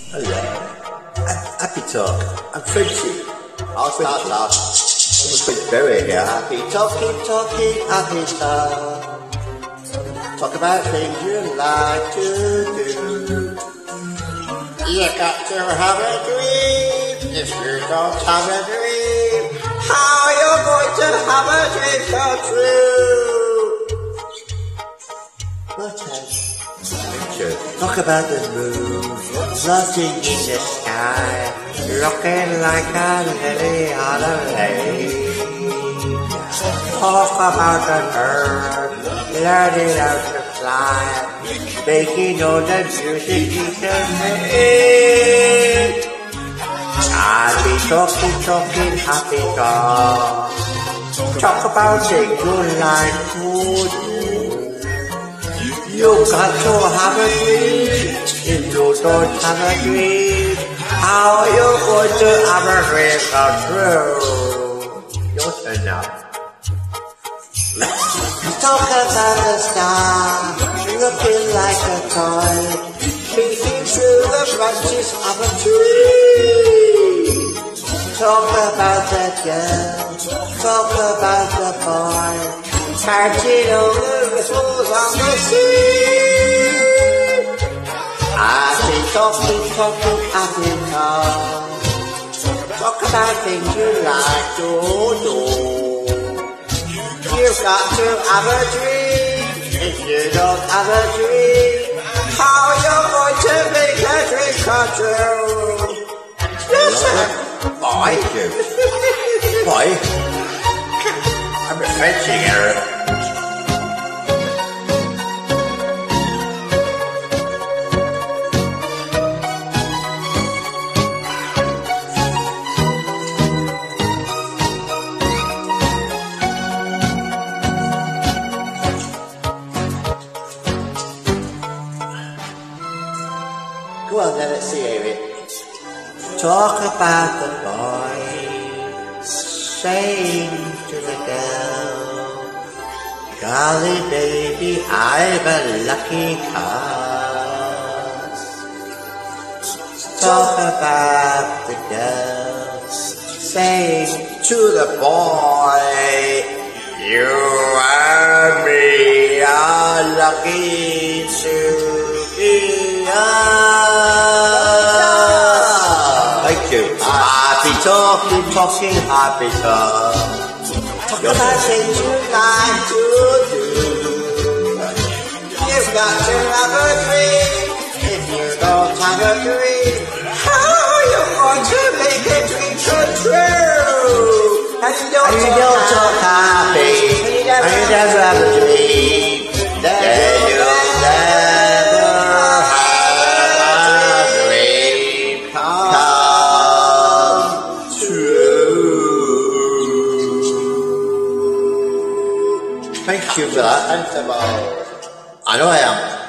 Hello. Happy talk. I'm Frenchy. I'll start off. Let's put Barry here. Happy talk, keep talking, happy talk. Talk about things you like to do. You got to have a dream. If you don't have a dream, how you going to have a dream come true? What else? Talk about the moon, floating in the sky, looking like a lily on a lake. Talk about the bird, learning how to fly, making all the music you can make. Happy talking, happy talk. Talk about things you like to do. You got to have a dream. If you don't have a dream, how you going to have a dream come true? Your turn now. Talk about the star, looking like a toy, peeking through the branches of a tree. Talk about the girl, talk about the boy, catching all the ripples on the sea. Happy talking, happy talk. Talk about things you like to do. You've got to have a dream. If you don't have a dream, how you going to make a dream come true? Listen, boy. Boy. I'm a fetching error. Go on then, let's see it. Talk about the boy saying to the girl, golly baby, I've a lucky cause. Talk about the girl saying to the boy, you and me are lucky to be young. Thank you. Happy talking, happy talk. Talk about things you like to do. You've got to have a dream. If you don't have a dream, how are you going to make a dream come true? And you don't talk happy, and you never have a dream, then you'll never have a dream come true. Thank you for that. Thanks about. I know I am.